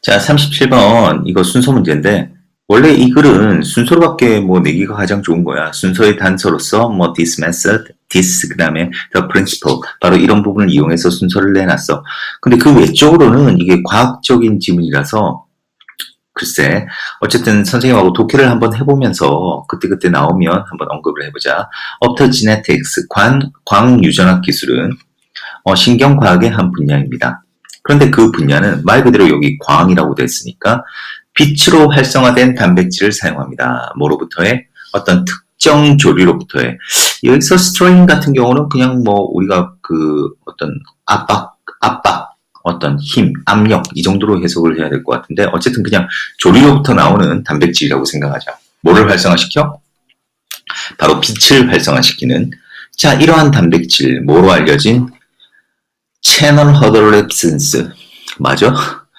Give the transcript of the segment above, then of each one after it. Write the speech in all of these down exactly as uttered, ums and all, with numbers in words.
자, 삼십칠 번 이거 순서 문제인데 원래 이 글은 순서로밖에 뭐 내기가 가장 좋은 거야. 순서의 단서로서 뭐 this method, this 그다음에 the principle 바로 이런 부분을 이용해서 순서를 내놨어. 근데 그 외적으로는 이게 과학적인 지문이라서 글쎄 어쨌든 선생님하고 독해를 한번 해보면서 그때그때 나오면 한번 언급을 해보자. optogenetics, 관, 광유전학 기술은 어, 신경과학의 한 분야입니다. 그런데 그 분야는 말 그대로 여기 광이라고 됐으니까 빛으로 활성화된 단백질을 사용합니다. 뭐로부터의 어떤 특정 조류로부터의. 여기서 스트레인 같은 경우는 그냥 뭐 우리가 그 어떤 압박, 압박, 어떤 힘, 압력 이 정도로 해석을 해야 될 것 같은데 어쨌든 그냥 조류로부터 나오는 단백질이라고 생각하자. 뭐를 활성화시켜? 바로 빛을 활성화시키는. 자, 이러한 단백질 뭐로 알려진? 채널 허드롭신스 맞아?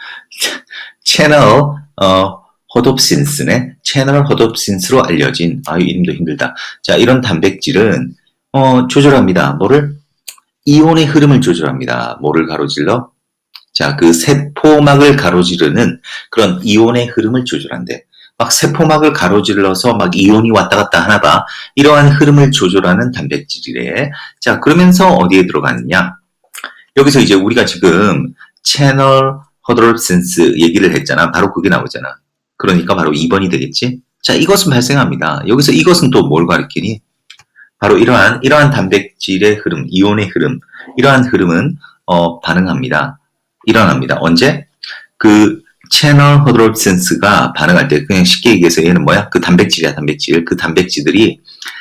채널 어, 허뎁신스네. 채널 허뎁신스로 알려진 아유 이름도 힘들다. 자, 이런 단백질은 어, 조절합니다. 뭐를? 이온의 흐름을 조절합니다. 뭐를 가로질러? 자, 그 세포막을 가로지르는 그런 이온의 흐름을 조절한대. 막 세포막을 가로질러서 막 이온이 왔다 갔다 하나 봐. 이러한 흐름을 조절하는 단백질이래. 자, 그러면서 어디에 들어가느냐? 여기서 이제 우리가 지금 채널 허드롭신스 얘기를 했잖아. 바로 그게 나오잖아. 그러니까 바로 이 번이 되겠지? 자, 이것은 발생합니다. 여기서 이것은 또 뭘 가리키니? 바로 이러한, 이러한 단백질의 흐름, 이온의 흐름, 이러한 흐름은, 어, 반응합니다. 일어납니다. 언제? 그, 채널 허드롭신스가 반응할 때, 그냥 쉽게 얘기해서 얘는 뭐야? 그 단백질이야, 단백질. 그 단백질들이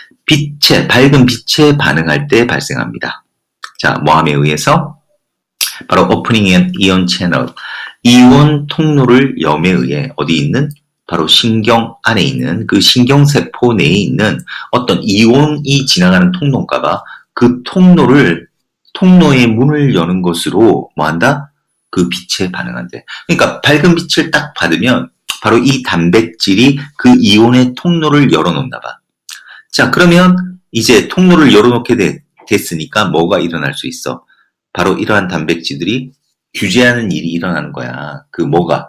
빛에, 밝은 빛에 반응할 때 발생합니다. 자, 뭐함에 의해서? 바로 오프닝 이온 채널, 이온 통로를 염에 의해 어디 있는? 바로 신경 안에 있는 그 신경세포 내에 있는 어떤 이온이 지나가는 통로인가 봐. 그 통로를, 통로의 문을 여는 것으로 뭐한다? 그 빛에 반응한대. 그러니까 밝은 빛을 딱 받으면 바로 이 단백질이 그 이온의 통로를 열어놓나 봐. 자, 그러면 이제 통로를 열어놓게 돼, 됐으니까 뭐가 일어날 수 있어? 바로 이러한 단백질들이 규제하는 일이 일어나는 거야. 그 뭐가?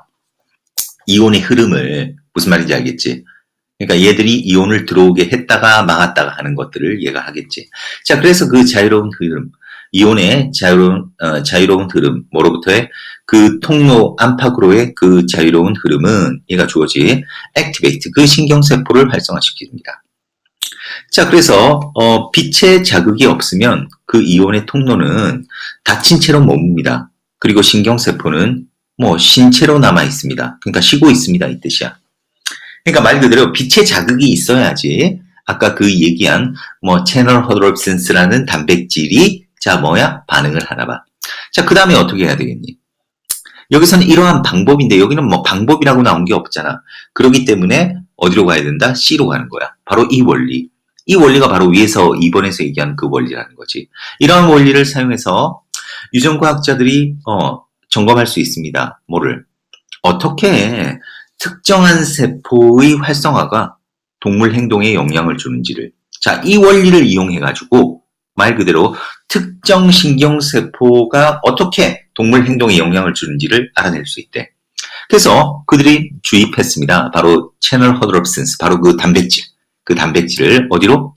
이온의 흐름을. 무슨 말인지 알겠지? 그러니까 얘들이 이온을 들어오게 했다가 막았다가 하는 것들을 얘가 하겠지. 자, 그래서 그 자유로운 흐름, 이온의 자유로운, 어, 자유로운 흐름, 뭐로부터의 그 통로 안팎으로의 그 자유로운 흐름은 얘가 주어지 activate, 그 신경세포를 활성화시킵니다. 자, 그래서 어, 빛의 자극이 없으면 그 이온의 통로는 닫힌 채로 머뭅니다. 그리고 신경세포는 뭐 신체로 남아 있습니다. 그러니까 쉬고 있습니다. 이 뜻이야. 그러니까 말 그대로 빛의 자극이 있어야지 아까 그 얘기한 뭐 채널 허드롭신스라는 단백질이 자 뭐야? 반응을 하나 봐. 자, 그 다음에 어떻게 해야 되겠니? 여기서는 이러한 방법인데 여기는 뭐 방법이라고 나온 게 없잖아. 그렇기 때문에 어디로 가야 된다? C로 가는 거야. 바로 이 원리. 이 원리가 바로 위에서 이 번에서 얘기한 그 원리라는 거지. 이러한 원리를 사용해서 유전과학자들이 어, 점검할 수 있습니다. 뭐를? 어떻게 특정한 세포의 활성화가 동물 행동에 영향을 주는지를. 자, 이 원리를 이용해가지고 말 그대로 특정 신경세포가 어떻게 동물 행동에 영향을 주는지를 알아낼 수 있대. 그래서 그들이 주입했습니다. 바로 채널 허드롭신스, 바로 그 단백질. 그 단백질을 어디로?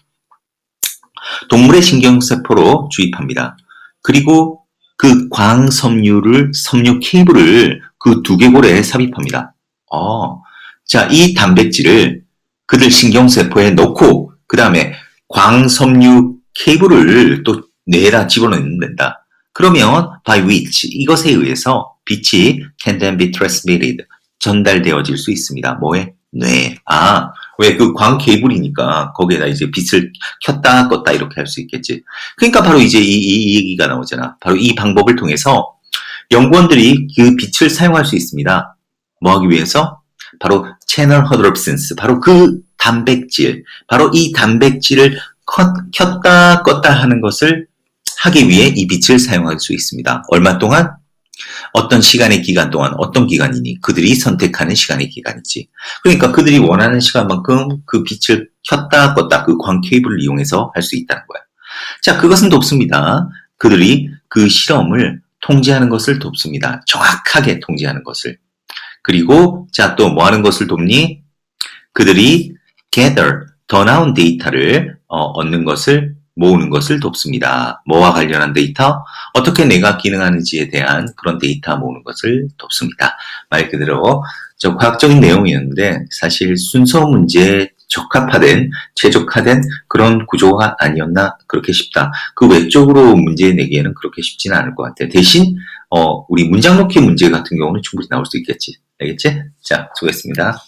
동물의 신경세포로 주입합니다. 그리고 그 광섬유를, 섬유 케이블을 그 두개골에 삽입합니다. 어, 자, 이 단백질을 그들 신경세포에 넣고, 그 다음에 광섬유 케이블을 또 뇌에다 집어넣는다. 그러면, by which, 이것에 의해서 빛이 can then be transmitted, 전달되어질 수 있습니다. 뭐에? 뇌. 아, 왜 그 광 케이블이니까 거기에다 이제 빛을 켰다 껐다 이렇게 할 수 있겠지. 그러니까 바로 이제 이, 이, 이 얘기가 나오잖아. 바로 이 방법을 통해서 연구원들이 그 빛을 사용할 수 있습니다. 뭐 하기 위해서? 바로 채널 허드롭신스, 바로 그 단백질, 바로 이 단백질을 컷, 켰다 껐다 하는 것을 하기 위해 이 빛을 사용할 수 있습니다. 얼마 동안? 어떤 시간의 기간 동안, 어떤 기간이니? 그들이 선택하는 시간의 기간이지. 그러니까 그들이 원하는 시간만큼 그 빛을 켰다 껐다 그 광 케이블을 이용해서 할 수 있다는 거야. 자, 그것은 돕습니다. 그들이 그 실험을 통제하는 것을 돕습니다. 정확하게 통제하는 것을. 그리고 자, 또 뭐 하는 것을 돕니? 그들이 gather, 더 나은 데이터를 어, 얻는 것을 모으는 것을 돕습니다. 뭐와 관련한 데이터? 어떻게 뇌가 기능하는지에 대한 그런 데이터 모으는 것을 돕습니다. 말 그대로 저 과학적인 내용이었는데 사실 순서 문제에 적합화된, 최적화된 그런 구조가 아니었나 그렇게 싶다. 그 외적으로 문제 내기에는 그렇게 쉽지는 않을 것 같아요. 대신 어, 우리 문장 넣기 문제 같은 경우는 충분히 나올 수 있겠지. 알겠지? 자, 수고했습니다.